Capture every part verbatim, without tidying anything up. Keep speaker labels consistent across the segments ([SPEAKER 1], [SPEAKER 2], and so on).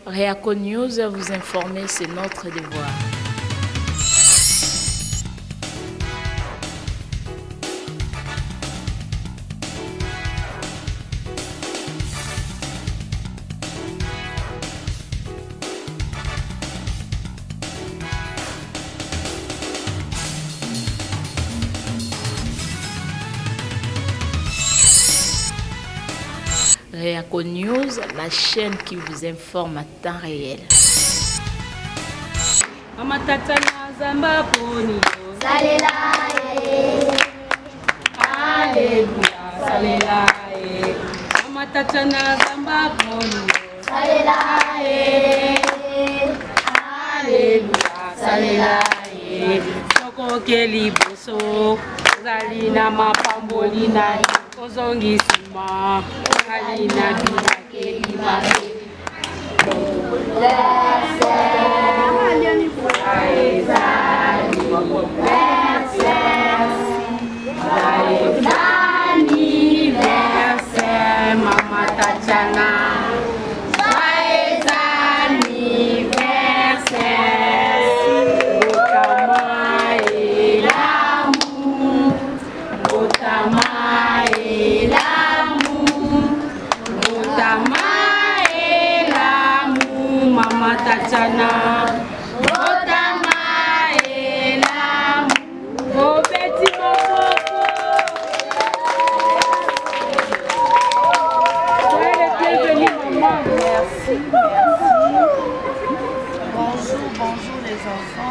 [SPEAKER 1] Réaco News, vous informer, c'est notre devoir. Réaco News, la chaîne qui vous informe à temps réel.
[SPEAKER 2] Mama Tatana Zamba Poni.
[SPEAKER 3] Salela.
[SPEAKER 2] Alléluia. Salela. Mama Tatana Zamba Poni.
[SPEAKER 3] Salela.
[SPEAKER 2] Alléluia. Salela. Soko keli boso. Zalina mapambolina. Kozongi sima. Alina bila keli mare. Anniversaire, Mama Tatana. Joyeux anniversaire. Otama et l'amour. Otama et l'amour. Otama et l'amour, Mama Tatana. Otama et l'amour. Oh, petit Momo. Soyez les bienvenus, maman. Merci, merci.
[SPEAKER 4] Bonjour, bonjour les enfants.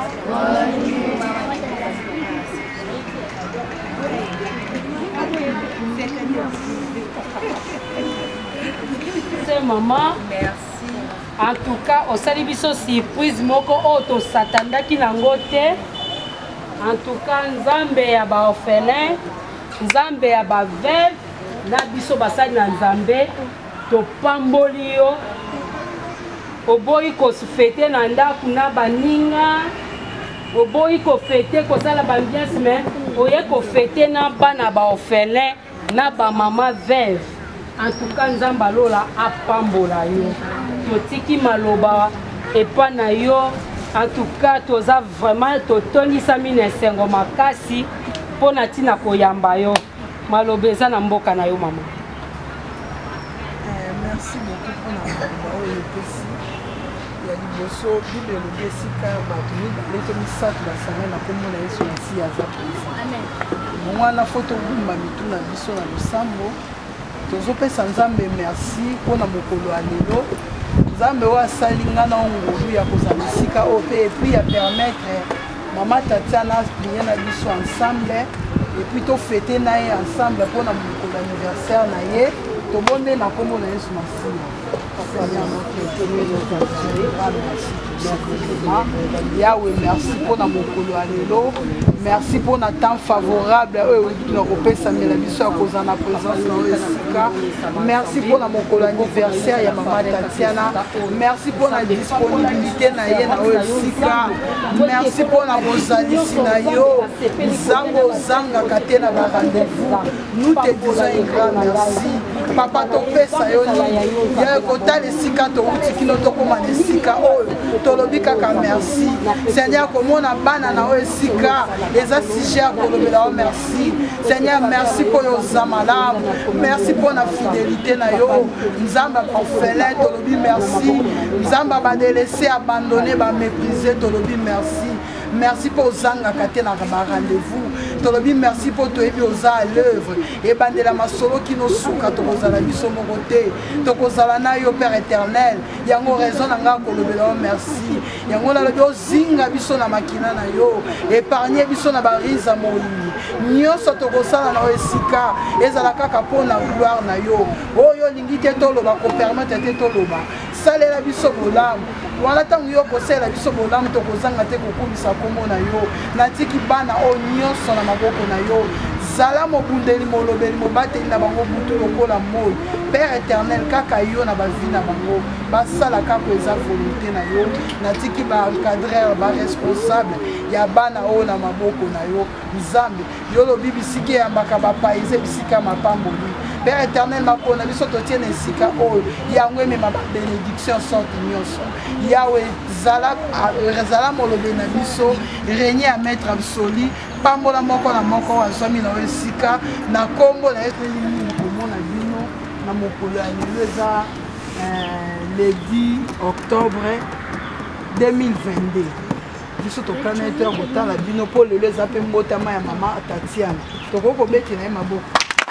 [SPEAKER 2] C'est maman.
[SPEAKER 4] Merci.
[SPEAKER 2] En tout cas, au salibiso surprise moko auto satandaki nango te. En tout cas, nzambe ya ba orphelin, nzambe ya ba veuve, na biso basali na nzambe to pamboli yo. Oboyi ko fete na ndaku na baninga. Oboyi ko fete ko sala bambiance mais oye ko fete na bana ba orphelin na ba mama veuve. En tout cas, nzamba lola apambola yo. Totiki maloba epa na yo. En tout cas, toza vraiment totongisa mine sengo makasi pona tina koyamba yo. Maloba eza na mboka na yo mama.
[SPEAKER 4] Euh, merci beaucoup pour la maloba oyo epesi. Ya liboso Bible elobi esika bato mibale to misato basangani na kombo na Yesu Masiya aza pesa.
[SPEAKER 3] Amen.
[SPEAKER 4] Mwana foto bumba mitu na biso na losambo. Tozopesa nzambe merci mpona mokolo ya lelo. Nzambe oyo asali nga na ngolu ya kozala esika oyo mpe epui ya permettre mama Tatiana plie na biso ensemble epui tofete na ye ensemble mpona mokolo anniversaire na ye tobonde na kombo na Yesu Masiya. Yahweh, merci pour la mokolo ya lelo. Merci pour le temps favorable. Merci pour la mokolo anniversaire ya Mama Tatiana. Merci pour la disponibilité na ye na Osika. Merci pour la bozalisi na yo. Zango zanga kate na ba rendez-vous. Nous te disons un grand merci. Papa to pesa yo ni. Ya kota le sika to utiki no to koma le sika oyo. Tolobi kaka merci. Seigneur komona bana na Osika. Eza sujet kolobela o merci. Seigneur merci pour yo zamalamu. Merci pour la fidélité na yo. Nzamba orphelin tolobi merci. Nzamba ba délaissé abandonné ba méprisé tolobi merci. Merci pour Zanga Katena rendez-vous. Tolobi merci pour toi et oza à l'œuvre. Et bandela masolo qui nous souka tokozala biso mokote. Tokozala na yo Père éternel. Yango raison nanga kolobela merci. Yango la lobi zinga biso na makina na yo. Épargner biso na bariza moini. Nyoso tokozala na esika. Ezala kaka pona gloire na yo. Oyo lingi te toloba ko permettre te toloba. Salela biso bolamu. Wala tangu yo kosela biso bolamu tokozanga te kokumisa kombo na yo. Natiki bana o nyonso na maboko na yo. Zala mobundeli molobeli mobateli na bango butu lokola moi. Père éternel kaka yo na ba vie na bango. Basala kako eza volonté na yo. Natiki ba encadreur ba responsable ya bana o na maboko na yo. Nzambe yo lobi bisiki ya mbaka ba paise bisika mapamboli. Père éternel, ma pona, biso totien esika oyo. Yahweh me ma bénédiction sorte nyonso. Yahweh zala zala molobe na biso, régner à maître absolu. Pambola moko na moko azami na esika na kombo na epeli komona bino na mokolo ya leza le dix octobre deux mille vingt-deux. Biso tokana ete botala bino po lelo eza pe mbotama ya mama Tatiana. Toko kobeti na ye maboko.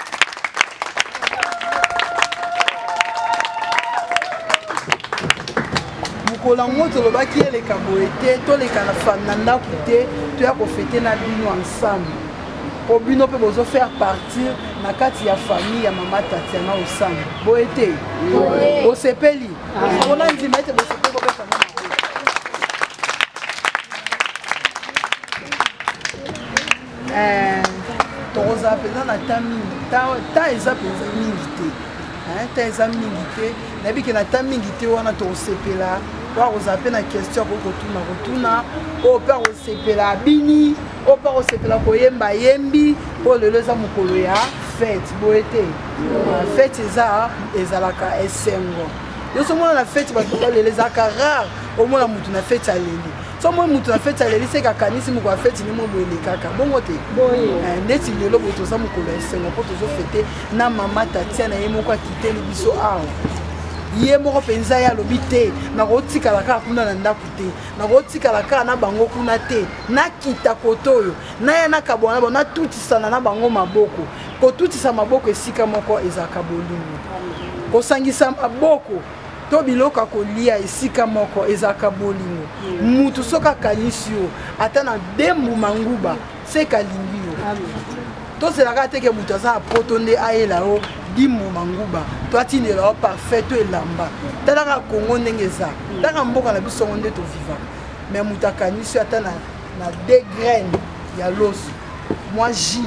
[SPEAKER 4] Mokolo ngo tolobaki eleka boye te, toleka na femme na ndako te, toya kofete na bino ensemble. Po bino pe bozo faire partir na kati ya famille ya mama Tatiana ensemble. Boye te. Bosepeli. Ona ndima ete bosepeli ko pesa na. Euh toza pena na tami ta ta eza pena mingi te. Hein, ta eza mingi te. Na bi ke na ta mingi te wana to sepela. Wa oza pena question ko kotuna kotuna. O pa o sepela bini, o pa o sepela ko yemba yembi, o lelo za mukolo ya fête boete. Fête eza ezalaka esengo. Yo so mona na fête ba to lelo za rare, o mona mutu na fête aleli. So moi mutu na fête aleli se ka kanisi mu ko fête ni mo boele kaka. Bongo te. Eh ndeti lelo bo to za mukolo esengo po to zo fêter na mama Tatiana yemo kwa kiteli biso awo. Ye moko penza ya lobi te na kotikala kaka kuna na ndako te na kotikala kaka na bango kuna te na kita kotoyo na ye na kabona bona tutisana na bango maboko kotutisa maboko esika moko ezaka bolingo kosangisa maboko to biloka kolia esika moko ezaka bolingo mutu soka kanisi yo ata na dembu manguba se kalingi yo to se la kate ke mutu aza potonde aela o dimu manguba to atinela o parfait to elamba talaka Kongo ndenge za taka mboka na biso nde to viva mais mutu akanisi ata na na deux graines ya loso moi ji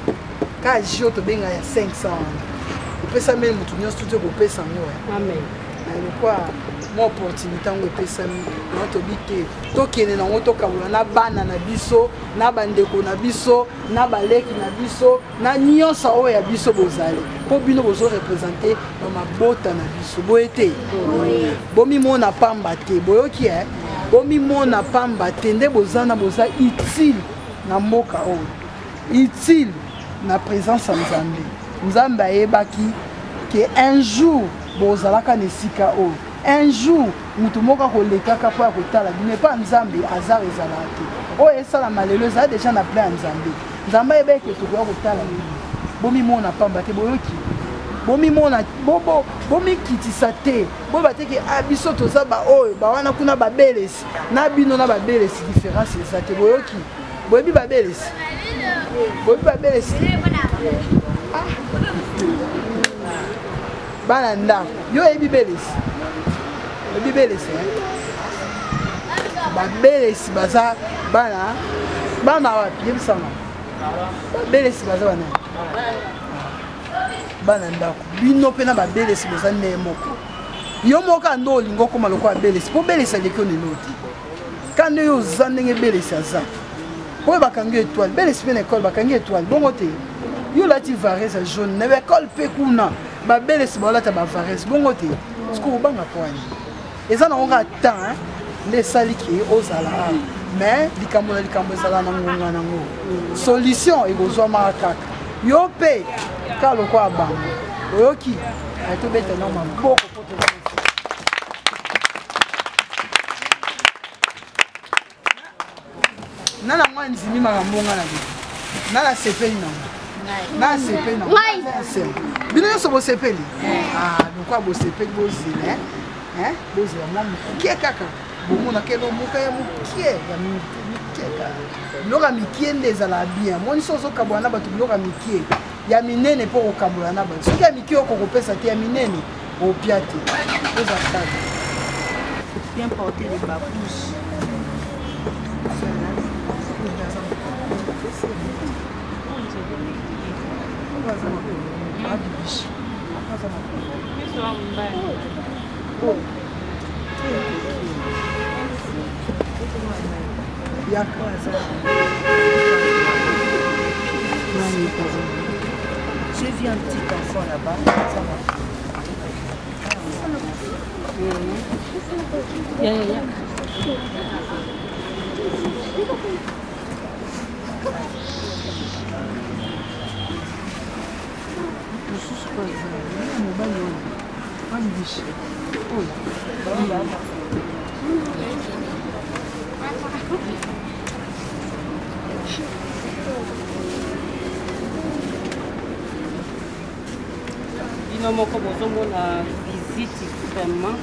[SPEAKER 4] ka ji to benga ya cinq cents pesa mele mutu nyonso to ko pesa ngo amen na kwa mo opportunité ngo pesa mi na to bite to kene na ngo to kabula na bana na biso na bandeko na biso na baleki na biso na nyonso oyo ya biso bozali po bino bozo représenter na mabota na biso boete bomi mona pamba te boyoki eh bomi mona pamba te nde bozana boza utile na mboka oyo utile na présence ya Nzambe Nzambe ayebaki que un jour bozalaka nesika oyo un jour mutu moko kolekaka po ya kotala mais pas Nzambe hasard ezala te oyo esalama lelo eza déjà na plan ya Nzambe Nzambe ayebaki tokoya kotala bomi mona pamba te boyoki bomi mona bobo bomi kitisa te boba te ke abiso toza ba oyo ba wana kuna babelesi na bino na babelesi différence eza te boyoki boyebi babelesi boyebi babelesi bana ndako yo ebi belesi ebi belesi babelesi baza bana bana wapi yebisama babelesi baza bana bana ndako bino pe na babelesi baza nde moko yo moko ando olingo okoma lokola belesi po belesi aleki onelo te kande yo oza ndenge belesi aza po oyo bakangi étoile belesi mpe na ekole bakangi étoile bongo te yo olati varese jaune na baekole mpe kuna babelesi baolata bavarese bongo te siko obanga poani eza nango kaka temps nde esaliki ozala a mais likambo na likambo ezala na ngonga nango solution ekozwamaka kaka yo mpe kaka lokola bango oyoki tobeta na maboko po nana mwa nzimi makambo nga na bino nana sepeli nango na sepeli nango bino nyonso bosepeli lokwa bosepeli bozela bozela mwa mokie kaka bomonaka elomoka ya mokie ya mikie kaka biloko ya mikie nde ezala bien moni so ozokabola na bato biloko ya mikie ya minene mpo kokabola na bato soki ya mikie okokopesa te ya minene opia te oza kaka bien porter les babouches
[SPEAKER 3] J'ai vu un petit enfant là-bas. Ça va.
[SPEAKER 2] Yeah, yeah, yeah. Bino moko bozomona visite vraiment.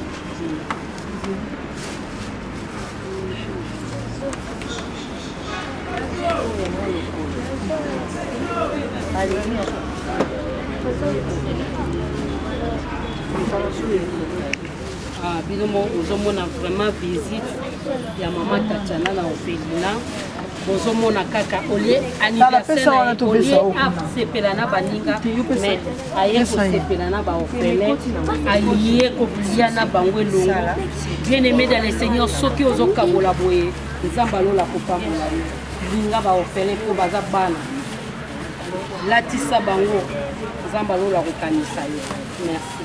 [SPEAKER 2] Ah, binomo ozomona vraiment visite ya mama Tatiana na Ophelina. Bozomona kaka olie anniversaire olie asepela na baninga mais aye kosepela na baofele aye kobulia na bango elongo. Bien aimé dans le Seigneur, soki ozokabola boye nzamba lola kopambola linga baofele po baza bana latisa bango nzamba lola kokanisa yo. Merci.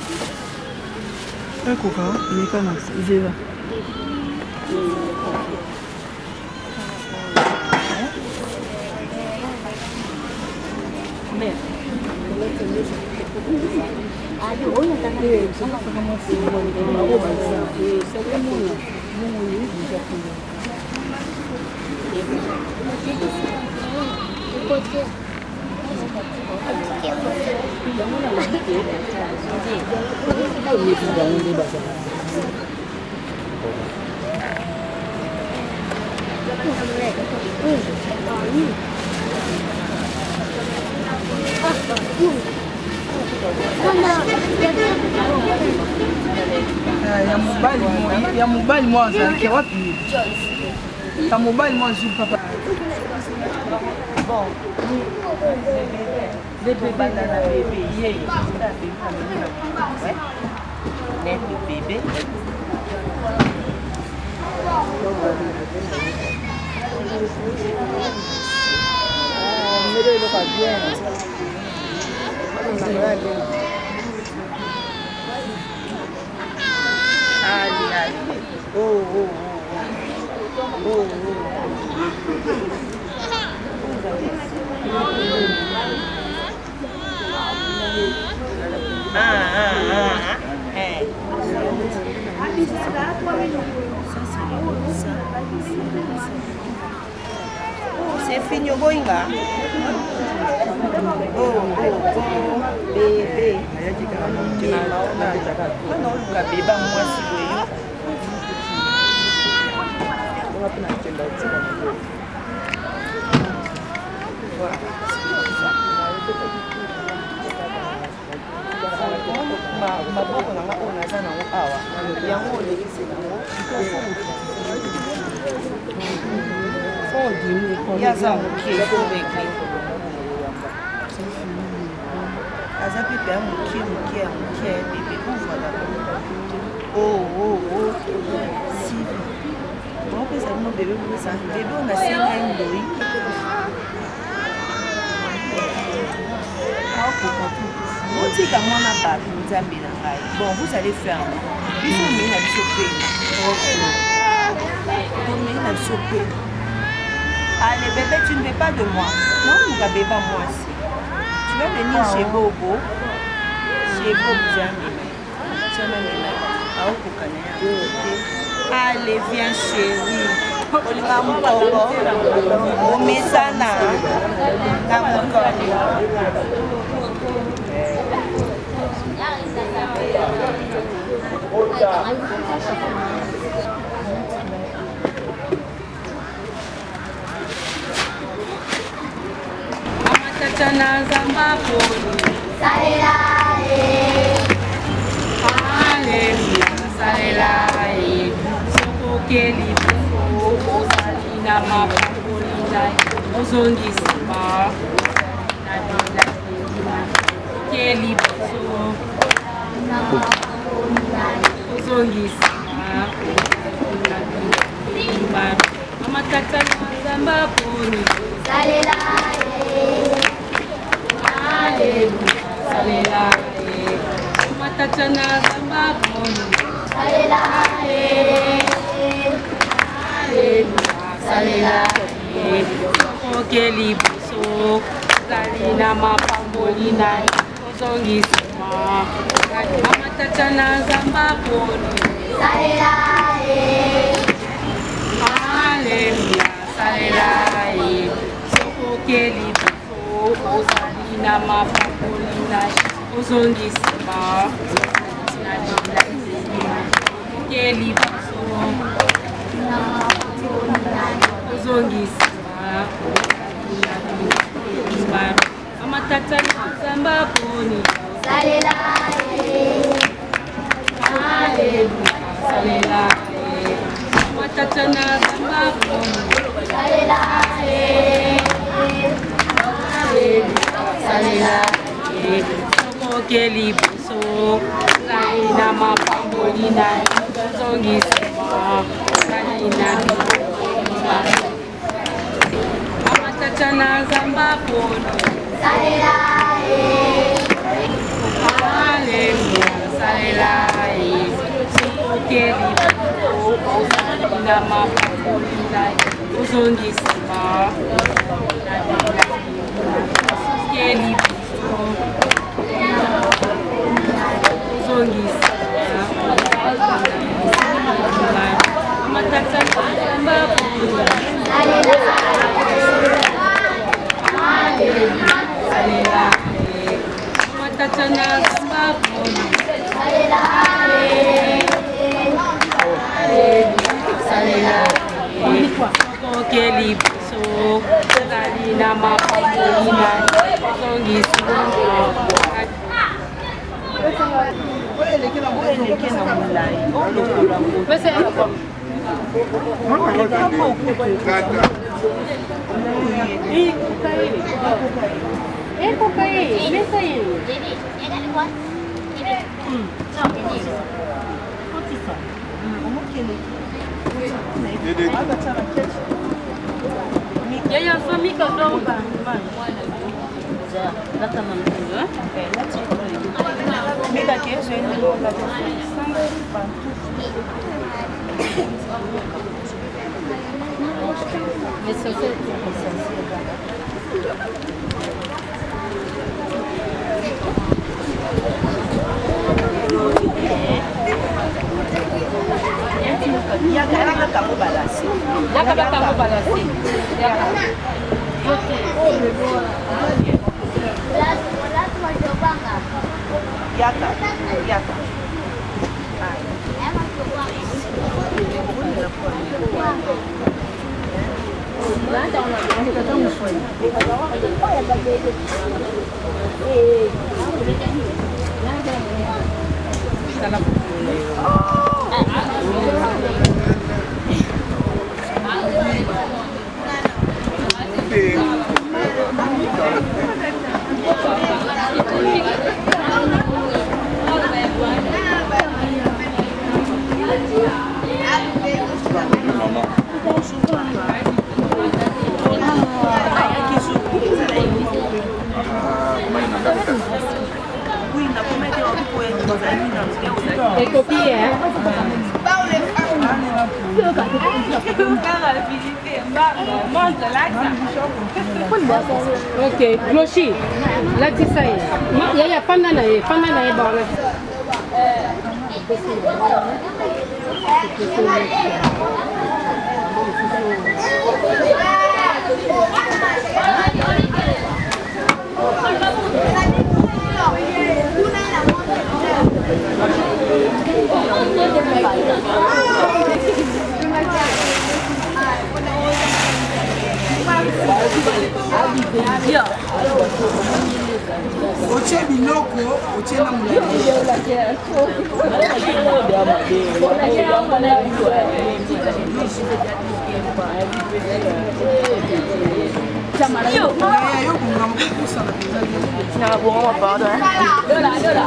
[SPEAKER 4] Ekoka lekana zeva.
[SPEAKER 2] Mère.
[SPEAKER 4] Ya mobali mwa azalaki wapi? Ya mobali mwa azwi papa.
[SPEAKER 3] Bon, le bébé dans la bébé, hier, net bébé. Mais il va bien. Allez, allez. Oh, oh, oh. Oh, oh. Ah, ah, ah, ah. Hey. C'est fini, Boinga. Oh, oh, oh, bébé. Non, le bébé, moi, si vous voyez. Maboko na ngako na zana ngo awa yango olekisi nango ya za moke kobeke aza pepe ya moke moke ya moke ya bebe ovoila oh oh oh sivi opesa bino bebe kopesa bebe oyo nasenga ye ndoi otika mwana bato nzambe na ngai bon vous allez faire biso omei na biso pena omei na biso pena allez bébé tu ne veux pas de moi non luka beba mwasi tu vas venir chez Bobo chez Bobo zamema zamema aokokana ya te allez viens chérie olinga mokolo omesana na mokolo
[SPEAKER 2] Tatiana Zamba Poli Salela Alléluia Salela Soko Keli Soko Salina Mapolina Ozongisima Nabila Keli Soko Ozongisima Mama Tatiana Zamba Poli Salela Alléluia. salela ye matachana zamba poni salela ye salela ye okeli biso salina mapambolina ozongisima matachana zamba poni salela ye haleluya salela ye okeli Osalina mapapolina ozongisima okeli biso ozongisima amatata zamba poni salela ye haleluya salela ye amatata zamba poni salela ye salela ye okeli biso salina mapambolina ozongisima salina amatachana zamba poni salela ye haleluya salela ye okeli biso salina mapambolina ozongisima Kelly Zongis Matatan Samba Salela Matatan Samba Salela Kelly So Salina Mapambolina Zongisa Ya ya suami kau dong bang. Datang nanti ya. Mega kes ini lola. Ya kalau kamu balasi. Ya kalau kamu balasi. Ya. Yaka, yaka. Et copie, hein? Ok, Gloshi, là tu sais, il y a pas de naïe, pas de naïe, bon là.
[SPEAKER 4] Oche biloko, oche na mulali. Yo, yo kunga mkusa na pizza. Na bongo mabado eh. Dola dola.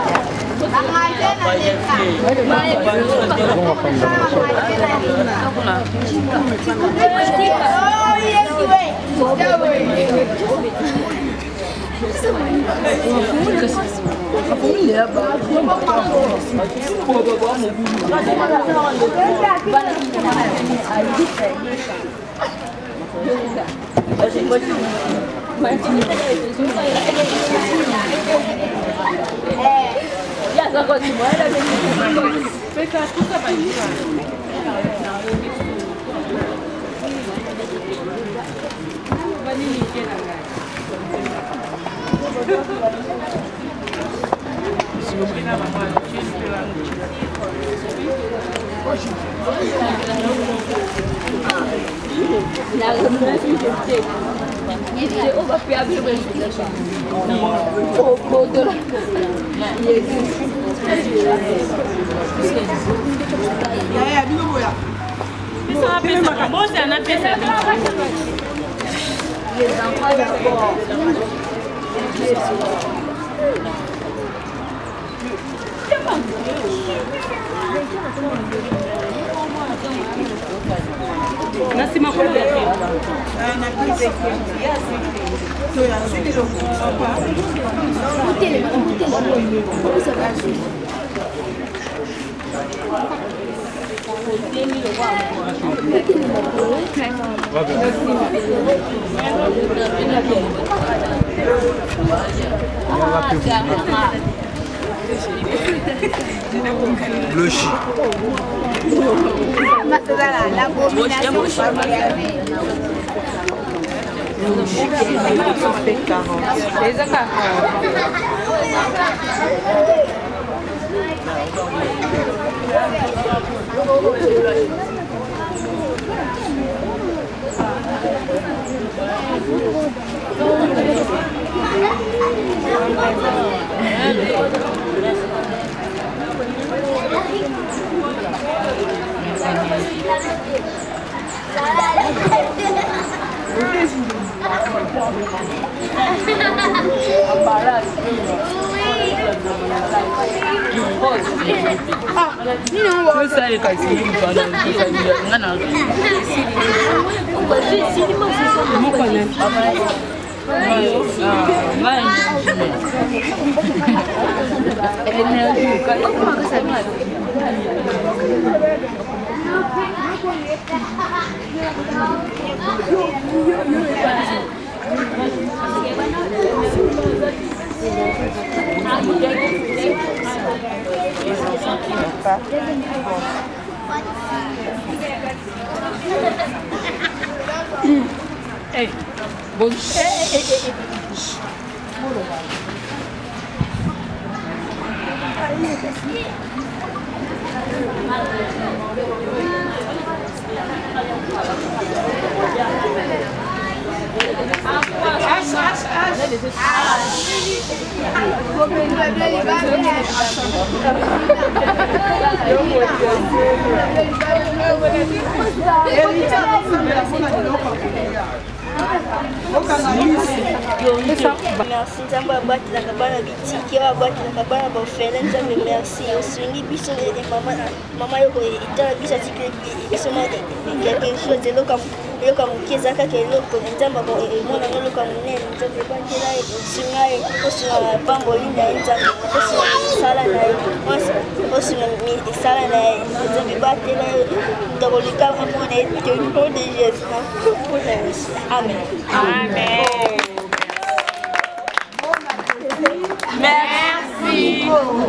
[SPEAKER 4] Oh, yes,
[SPEAKER 5] Le chi.
[SPEAKER 2] Hey, bon.
[SPEAKER 6] Merci nzambe abatilaka bana bitiki oyo abatilaka bana bafele nzambe merci osungi biso mama yoko etala biso atiki biso ya quelque chose eloko ya moke eza kaka eloko nzambe emonanga eloko ya monene nzambe ebatela ye osunga ye osunga pamboli na ye nzambe osunga misala na ye osunga misala na ye nzambe ebatela ye ndokolikama mpona ye au nom de Jésus mpona yesu amen.
[SPEAKER 3] Amen. Merci.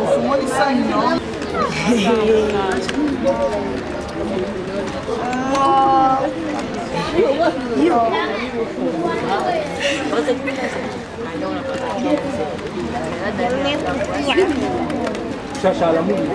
[SPEAKER 5] Chacha la moule.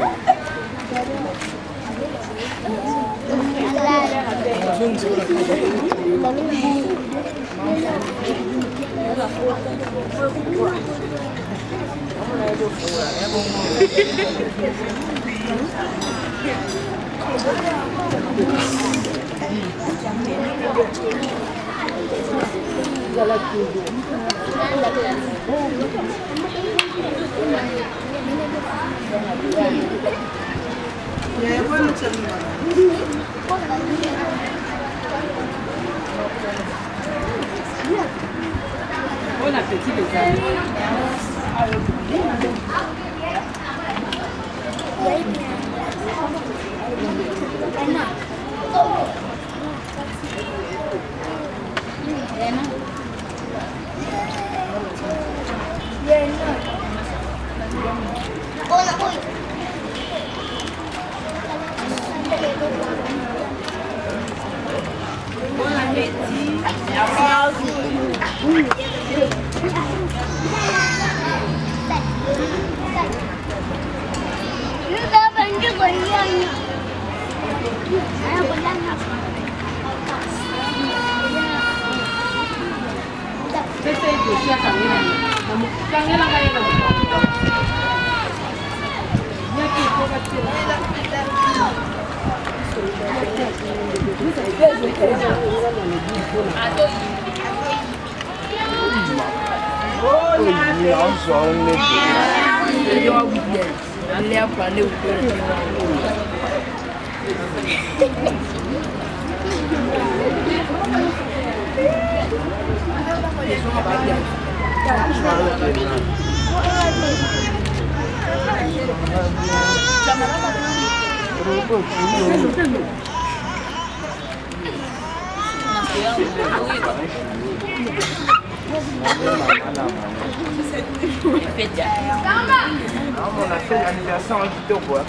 [SPEAKER 2] Bon appétit les amis.
[SPEAKER 5] On a fait l'anniversaire en Quito quoi.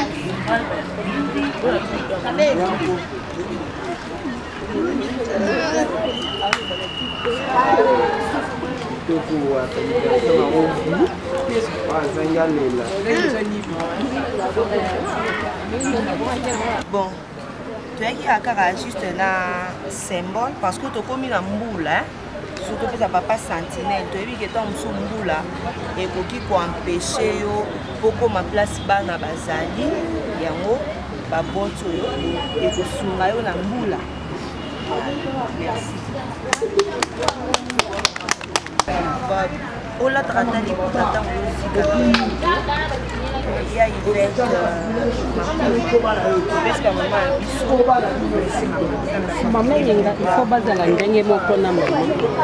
[SPEAKER 3] Bon, tu as qui juste un symbole parce que tu as commis la moule, surtout que tu papa sentinelle, tu as vu que tu as un moule et qui peut empêcher beaucoup ma place bana bazali, yango baboto et que sunga yo na moule. Merci. On l'a traité les coups d'attente aussi. Il y a une fête. Parce que maman a dit il faut pas la dernière mot qu'on a maman.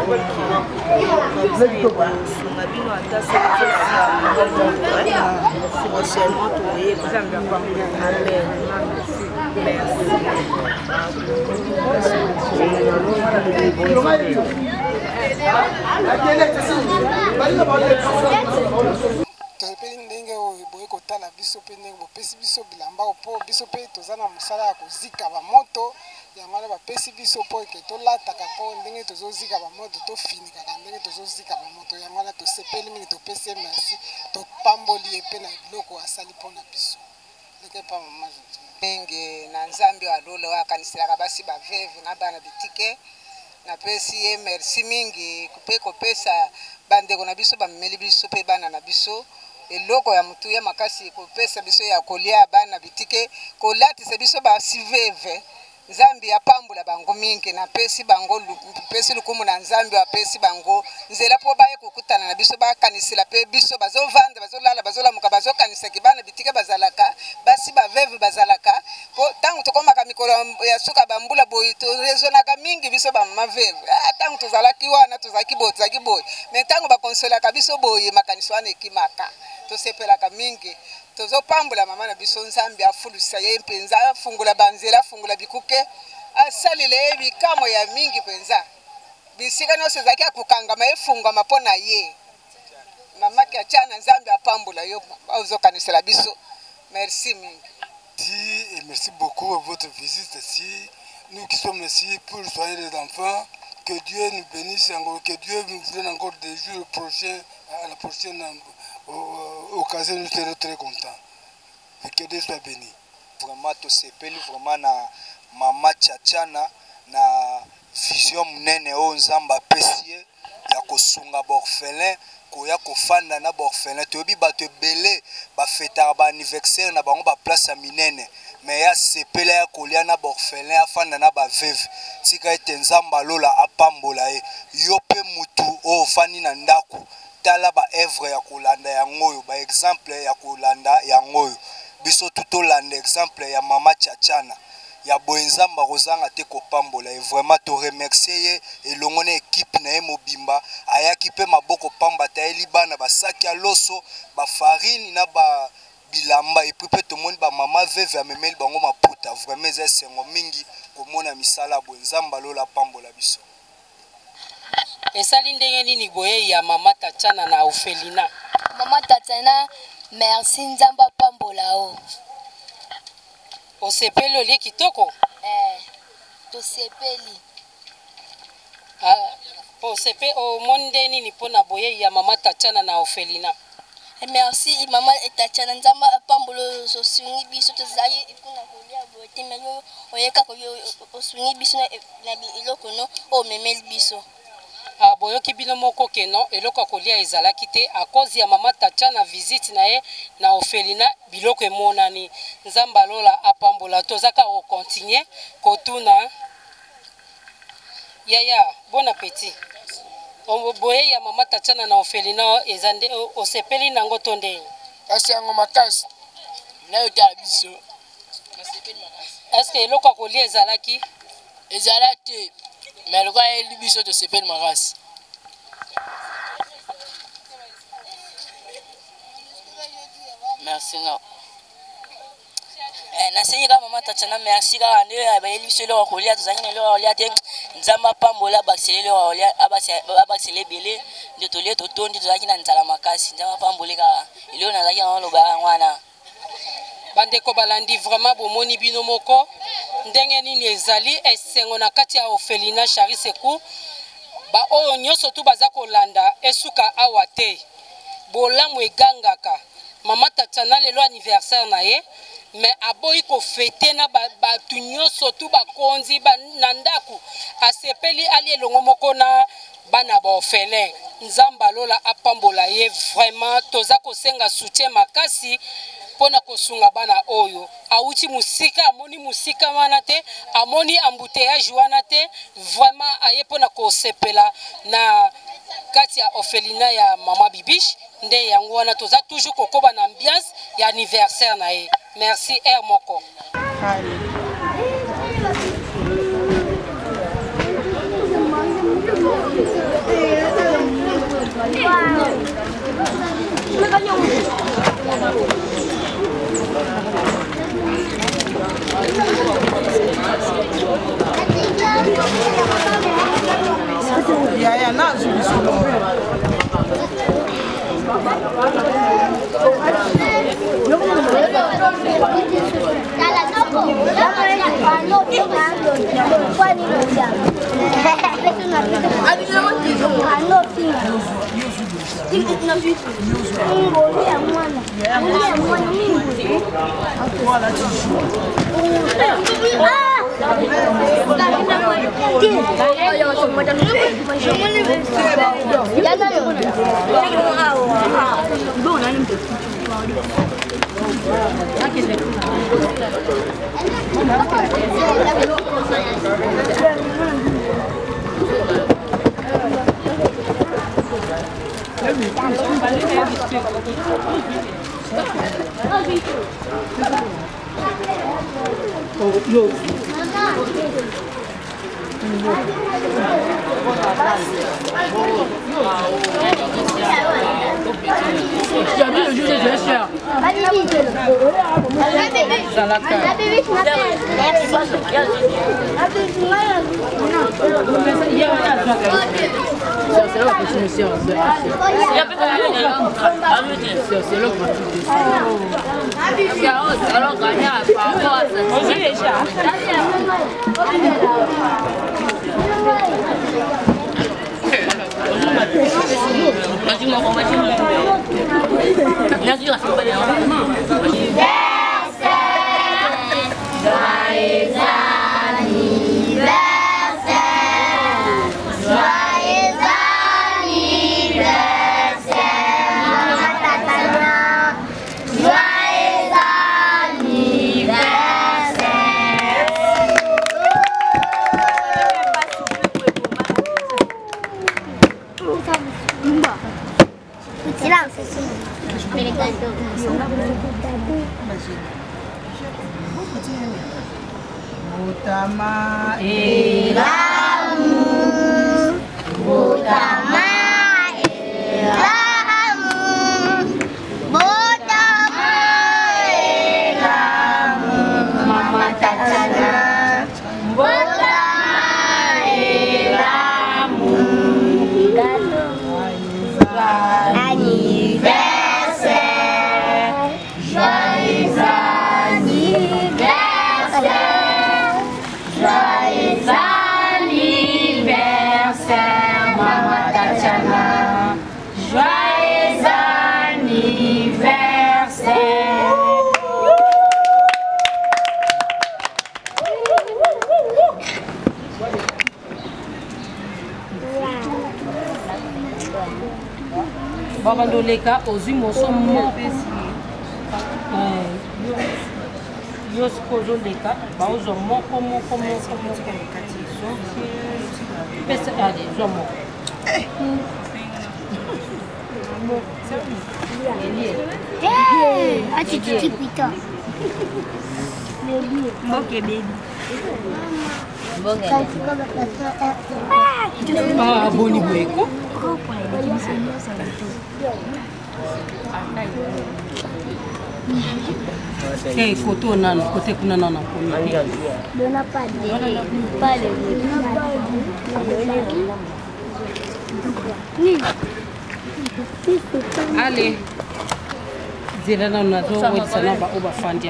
[SPEAKER 7] tozepeli ndenge oyo boye kotala biso mpe ndenge bopesi biso bilamba mpo biso mpe toza na mosala ya kozika bamoto yango wana bapesi biso mpo eke tolataka mpo ndenge tozozika bamoto tofinikaka ndenge tozozika bamoto yango wana tosepeli mingi topesi ye merci topamboli ye mpe na biloko asali mpo na biso leke pa mama
[SPEAKER 8] ndenge na nzambe alolo akaniselaka basi baveve na bana bitike napesi ye merci mingi mpe kopesa bandeko na biso bamemeli biso mpe bana na biso eloko ya mutu ya makasi kopesa biso ya kolia bana bitike kolatisa biso basiveve nzambi apambula bango mingi napesi bango pesi lukumu na nzambi apesi bango nzela po baye kokutana na biso bakanisela pe biso bazovanda bazolala bazolamuka bazokanisa kibana bitike bazalaka basi baveve bazalaka po tangu tokomaka mikolo ya suka bambula boyi to rezonaka mingi biso bamaveve tangu tozalaki wana tozalaki boyi tozalaki boyi me tangu bakonsolaka biso boyi makanisi wana ekimaka tosepelaka mingi tozopambula mama na biso nzambi afulusa ye mpenza afungula banzela afungula bikuke asalile ye bikamo ya mingi mpenza bisika nyonso ezalaki akokangama efungwama mpo na ye mamaki atyana nzambi apambula yo ozokanisela biso merci mingi.
[SPEAKER 7] Et merci beaucoup pour votre visite ici. Nous qui sommes ici pour soigner les enfants, que Dieu nous bénisse encore, que Dieu nous donne encore des jours prochains, à la prochaine occasion, nous serons très contents. Que Dieu soit béni.
[SPEAKER 9] Vraiment, tout c'est vraiment na mama Tchatchana na vision mnene o nzamba pesie ya kosunga borfelin koya kofanda na borfelin tobi bato belé ba fêter ba anniversaire na bango ba place ya minene mais ya sepela ya kolia na borfelin afanda na ba veuve tika ete nzamba lola apambola ye yo pe mutu o fani na ndako tala ba œuvre ya kolanda ya ngoyo ba exemple ya kolanda ya ngoyo biso tutolanda exemple ya mama Tchatchana ya boenzamba kozanga te kopambola et vraiment to remercier ye elongo na équipe na ye mobimba ayaki pe maboko pamba ta eli bana basaki aloso ba farine na ba bilamba et puis pe to moni ba mama veve amemeli bango maputa vraiment eza sengo mingi komona misala boenzamba lola pambola biso.
[SPEAKER 2] Esali ndenge nini boye ya mama Tatiana na Ophelina?
[SPEAKER 10] Mama Tatiana, merci nzamba pambola o.
[SPEAKER 2] Osepeli olie kitoko?
[SPEAKER 10] Eh, tosepeli.
[SPEAKER 2] Ah, osepe o monde nini pona boye ya mama Tatiana na Ophelina?
[SPEAKER 10] Eh, merci mama Tatiana nzamba pambola so sungi biso tozali ikuna kolia bote meyo oyeka ko osungi biso na biloko no o memeli biso.
[SPEAKER 2] Ah, boyoki bino moko keno eloko kolia ezalaki te a cause ya mama Tatiana visite na ye na Ophelina biloko emonani nzamba lola apambola tozaka o continuer kotuna yaya bon appétit. On boye ya mama Tatiana na Ophelina ezande osepeli nango tonde
[SPEAKER 11] kasi yango makasi na yota biso
[SPEAKER 2] est-ce que eloko kolia ezalaki
[SPEAKER 11] ezalaki mais le gars est biso de sepel maras. Merci non.
[SPEAKER 10] Eh na senyi ka mama Tatiana merci ka ande ba eliso le ko lia tozaki le ko lia te nzamba pambola baksele le ko lia abaksele bele de tolie to tondi tozaki na nzala makasi nzamba pambola ka ile na zaki na loba ngwana.
[SPEAKER 2] Bandeko balandi vraiment bomoni bino moko ndenge nini ezali esengo na kati ya Ophelina Shari Sekou ba oyo nyoso tu baza kolanda esuka awa te bolamu egangaka mama Tatiana lelo anniversaire na ye mais aboyi ko fete na batu nyoso tu bakonzi na ndaku asepeli ali elongo moko na bana ba orphelin nzamba lola apambola ye vraiment toza kosenga soutien makasi pona kosunga bana oyo auti musika amoni musika wana te amoni embouteillage wana te vraiment aye pona kosepela na kati ya Ophelina ya mama Bibiche nde yango wana toza toujours kokoba na ambiance ya anniversaire na ye. Merci R moko.
[SPEAKER 4] Ya ya na zulu.
[SPEAKER 11] Tu as vu le jeu de gestion? C'est là que tu me sers. C'est là
[SPEAKER 4] Botama
[SPEAKER 6] elamu, botama elamu, botama elamu, Mama Tatiana, botama elamu, anniversaire, joyeux anniversaire, joyeux anniversaire, Mama Tatiana, joyeux anniversaire.
[SPEAKER 2] Baba Ndoleka ozwi moso moko yo siko ozoleka baozwa moko moko moko pesa ade zwa moko
[SPEAKER 6] Atititipita. Mboke baby.
[SPEAKER 2] Ah, boni bweko. Eh, koto nano, kote kuna nano komi.
[SPEAKER 6] Dona pas de pas de
[SPEAKER 2] Allez. Zela na na zo wo sana ba oba fandia.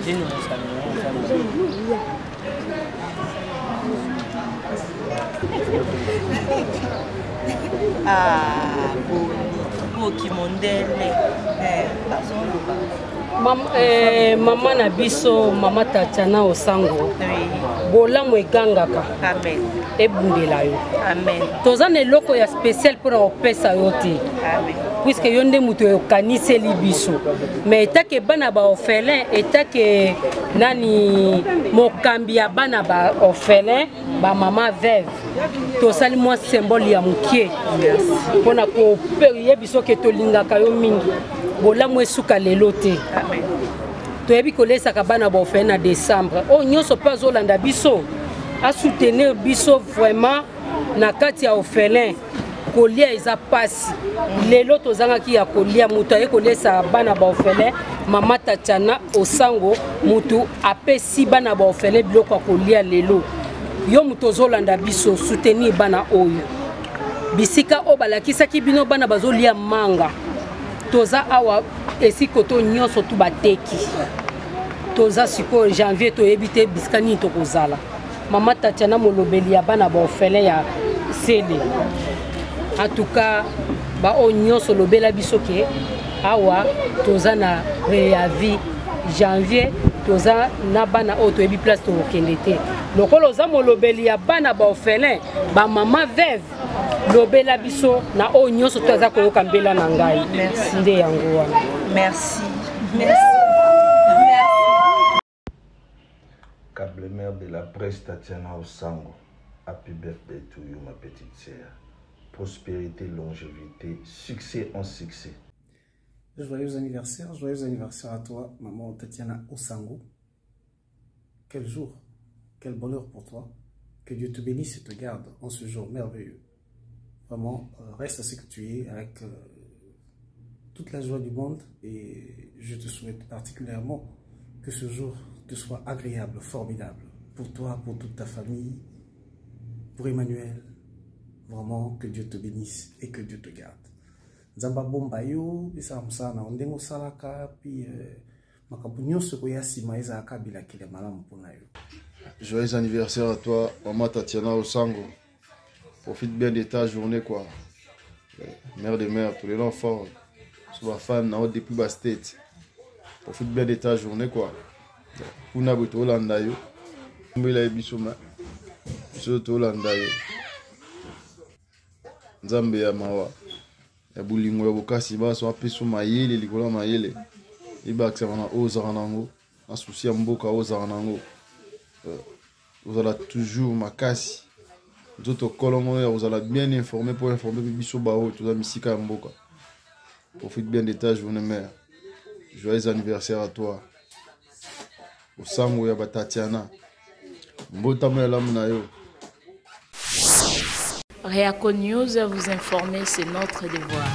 [SPEAKER 3] Ah, bon, qui mondele. Eh,
[SPEAKER 2] Mama, eh, mama na biso, Mama Tatiana Osango. Bolamu egangaka.
[SPEAKER 3] Amen.
[SPEAKER 2] Ebundela yo.
[SPEAKER 3] Amen.
[SPEAKER 2] Toza na eloko ya spécial pour opesa yo te.
[SPEAKER 3] Amen.
[SPEAKER 2] Puisque yo nde mutu yokaniseli biso. Mais etake bana ba orphelin, etake nani mokambi ya bana ba orphelin, ba mama veuve. Tosali mwa symbole ya mukie. Pona ko yebiso ke tolingaka yo mingi. Bolamu esuka lelo te.
[SPEAKER 3] Amen.
[SPEAKER 2] Toyebi kolesaka bana ba orphelin na décembre. O nyonso pa zolanda biso. A soutenir biso vraiment na kati ya orphelin. Kolia eza pasi. Lelo tozangaki ya kolia mutu aye kolesa bana ba orphelin. Mama Tatiana Osango mutu apesi bana ba orphelin biloko kolia lelo. Yo mutu ozolanda biso soutenir bana oyo. Bisika o balakisaki bino bana bazolia manga. Toza awa esikoto nyonso tu bateki. Toza siko janvier to ebite biskani to kozala. Mama Tatiana molobeli ya bana ba orphelin ya sele. En tout cas, ba o nyonso lobela biso ke awa toza na préavis janvier toza na bana o to ebi place to okende te. Lokolo za molobeli ya bana ba orphelin ba mama veuve lobela biso na o nyonso toza koyoka mbela na ngai.
[SPEAKER 3] Merci.
[SPEAKER 2] Nde yango wana.
[SPEAKER 3] Merci. Merci.
[SPEAKER 12] Câble mère de la presse Tatiana Osango. Happy birthday to you, ma petite sœur. Prospérité, longévité, succès en succès.
[SPEAKER 13] Joyeux anniversaire, joyeux anniversaire à toi, maman Tatiana Osango. Quel jour, quel bonheur pour toi. Que Dieu te bénisse et te garde en ce jour merveilleux. Vraiment, euh, reste à ce que tu es avec euh, toute la joie du monde et je te souhaite particulièrement que ce jour te soit agréable, formidable pour toi, pour toute ta famille, pour Emmanuel. Vraiment, que Dieu te bénisse et que Dieu te garde. Nzamba bomba yo, isa msana, ondengo salaka, puis makabunyo soko ya sima eza akabila kile malamu pona yo.
[SPEAKER 14] Joyeux anniversaire à toi, Maman Tatiana Osango. Profite bien de ta journée, quoi. Mère de mère, tous les enfants, sur ma femme, na depuis bas state. Profite bien de ta journée, quoi. Kuna buto Holanda yo. Mbila bisoma. Soto Holanda yo. Nzambe ya mawa. Ya bulingo ya bokasi ba so apeso mayele likolo mayele. Ibakisa wana ozara nango. Na souci ya mboka ozara nango. Vous allez toujours makasi. Vous allez bien informé pour informer biso bao tout ça misika mboka. Profite bien de ta journée mère. Joyeux anniversaire à toi. Osango ya Tatiana. mbotama elamu na yo.
[SPEAKER 1] Réaco News, vous informer, c'est notre devoir.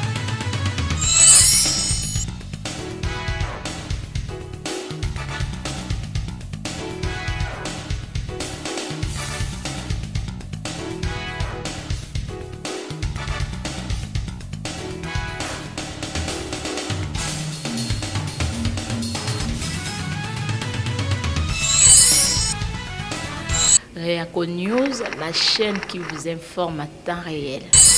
[SPEAKER 1] Réaco News, la chaîne qui vous informe à temps réel.